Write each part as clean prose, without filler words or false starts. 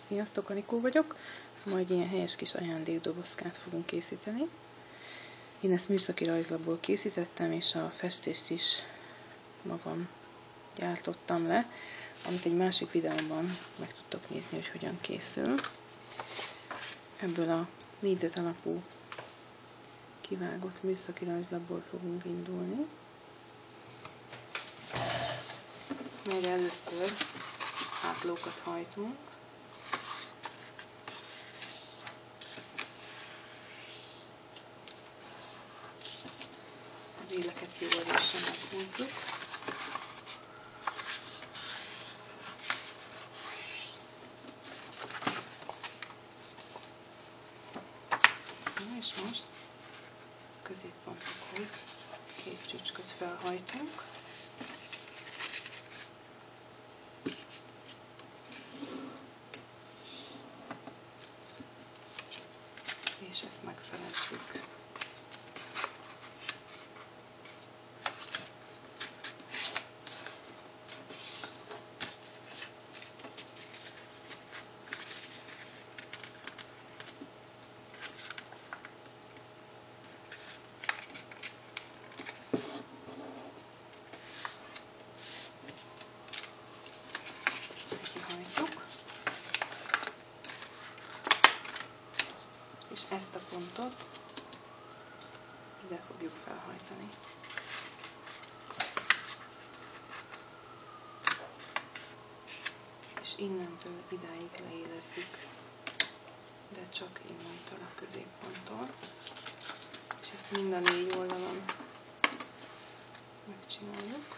Sziasztok, Anikó vagyok. Majd ilyen helyes kis ajándékdobozkát fogunk készíteni. Én ezt műszaki rajzlapból készítettem, és a festést is magam gyártottam le, amit egy másik videóban meg tudtok nézni, hogy hogyan készül. Ebből a négyzet alapú kivágott műszaki rajzlapból fogunk indulni, melyre először átlókat hajtunk. Az éleket jó erősen meghúzzuk. Na és most középpontokhoz két csücsköt felhajtunk. És ezt megfelezzük. Kihajtjuk. És ezt a pontot ide fogjuk felhajtani. És innentől idáig leélezzük, de csak innentől a középponttól. És ezt mind a négy oldalon megcsináljuk.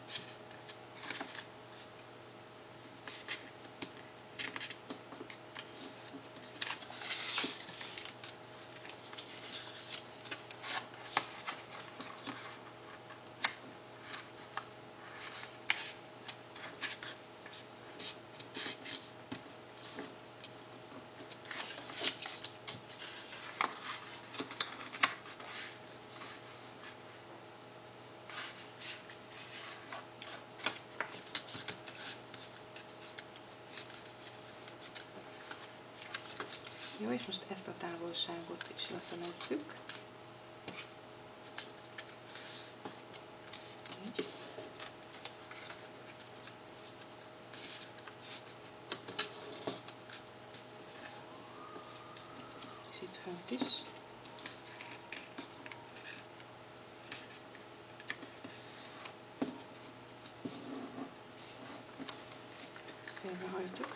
Jó, és most ezt a távolságot is lefelezzük. Így. És itt fönt is. Félrehajtjuk.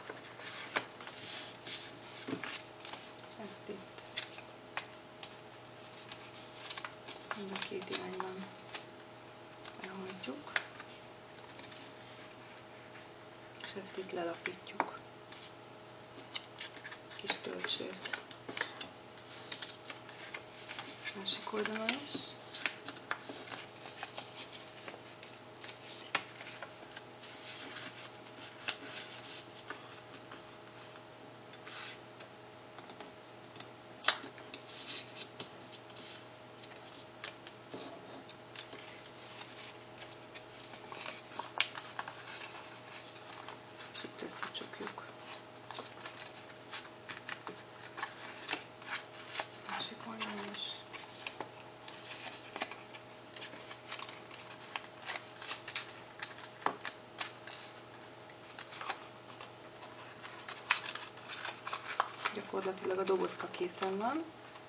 Ezt itt mind a két irányban elhajtjuk, és ezt itt lelapítjuk, kis töltsért. Másik oldalon is. És itt összecsukjuk. Másik oldalon is. Gyakorlatilag a dobozka készen van.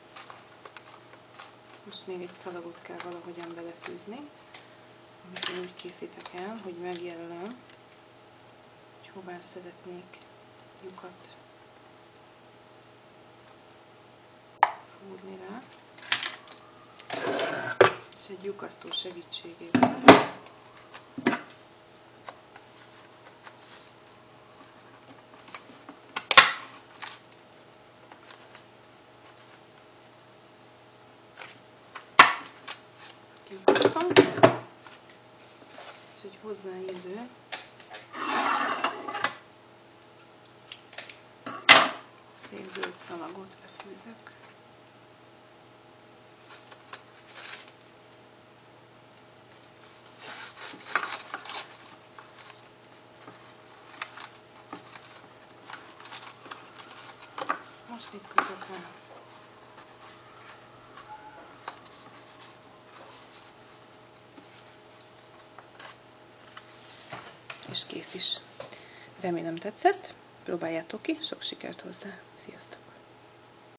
Most még egy szalagot kell valahogyan belefűzni, amit én úgy készítek el, hogy megjelölöm, hogy hová szeretnék lyukat fúrni rá, és egy lyukasztó segítségével kiukasztom, és egy hozzáillő szép zöld szalagot befűzök. itt közepén. És kész is. Remélem tetszett, próbáljátok ki, sok sikert hozzá, sziasztok!